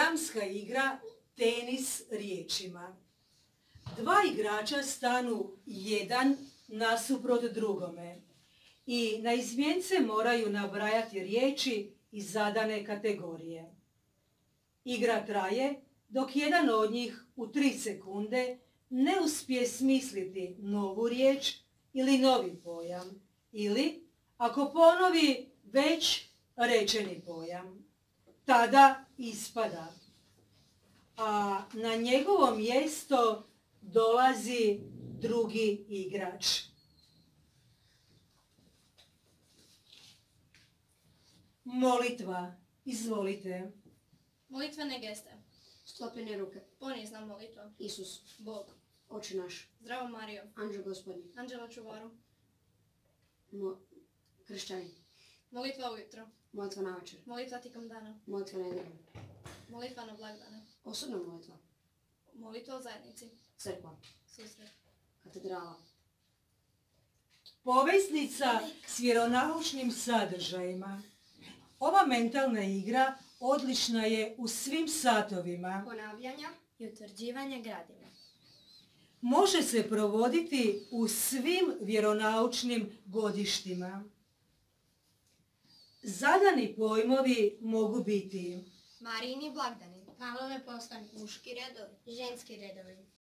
dramska igra tenis riječima. Dva igrača stanu jedan nasuprot drugome i naizmjence moraju nabrajati riječi iz zadane kategorije. Igra traje dok jedan od njih u 3 sekunde ne uspije smisliti novu riječ ili novi pojam, ili ako ponovi već rečeni pojam, tada ispada, a na njegovo mjesto dolazi drugi igrač. Molitva, izvolite. Molitvene geste. Sklopljene ruke. Ponizna molitva. Isus. Bog. Oče naš. Zdravo Marijo. Anđeo Gospodnji. Anđela čuvaru. Kršćani. Molitva ujutro. Molitva navečer. Molitva tijekom dana. Molitva nedeljom. Molitva na blagdane. Osobna molitva. Molitva u zajednici. Crkva. Susret. Katedrala. Poveznica s vjeronaučnim sadržajima. Ova mentalna igra odlična je u svim satovima. Ponavljanja i utvrđivanja gradiva. Može se provoditi u svim vjeronaučnim godištima. Zadani pojmovi mogu biti Marijini blagdani, Pavlove poslanice, muški redovi, ženski redovi,